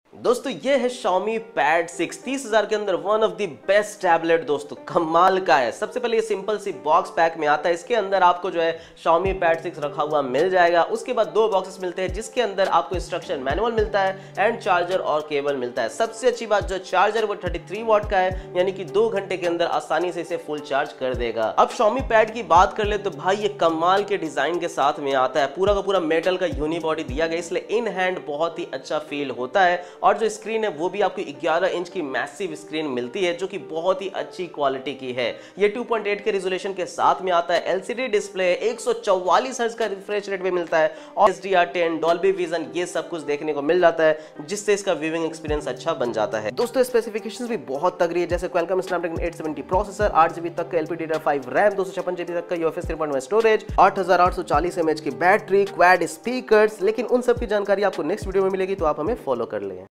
दोस्तों ये है Xiaomi Pad 6 30,000 के अंदर one of the best tablet दोस्तों, कमाल का है। सबसे पहले ये सिंपल सी बॉक्स पैक में आता है। इसके अंदर आपको जो है Xiaomi Pad 6 रखा हुआ मिल जाएगा। उसके बाद दो बॉक्सेस मिलते हैं जिसके अंदर आपको इंस्ट्रक्शन मैनुअल मिलता है एंड चार्जर और केबल मिलता है। सबसे अच्छी बात जो चार्जर वो 33 वॉट का है, यानी कि 2 घंटे के अंदर आसानी से इसे फुल चार्ज कर देगा। अब Xiaomi Pad की बात कर ले तो भाई ये कमाल के डिजाइन के साथ में आता है। पूरा का पूरा मेटल का यूनिबॉडी दिया गया, इसलिए इन हैंड बहुत ही अच्छा फील होता है। और जो स्क्रीन है वो भी आपको 11 इंच की मैसिव स्क्रीन मिलती है जो कि बहुत ही अच्छी क्वालिटी की है। ये 2.8 के रिजोल्यूशन के साथ में आता है। एलसीडी डिस्प्ले 144 हर्ट्ज का रिफ्रेश रेट भी मिलता है और HDR10 डॉल्बी विजन ये सब कुछ देखने को मिल जाता है, जिससे इसका व्यूइंग एक्सपीरियंस अच्छा बन जाता है। दोस्तों स्पेसिफिकेशंस भी बहुत तगड़ी है, जैसे Qualcomm Snapdragon 870 प्रोसेसर, 8GB तक का LPDDR5 रैम, 256GB तक का UFS 3.1 स्टोरेज, 8840 mAh की बैटरी, क्वाड स्पीकर्स। लेकिन उन सब की जानकारी आपको नेक्स्ट वीडियो में मिलेगी, तो आप हमें फॉलो कर लें।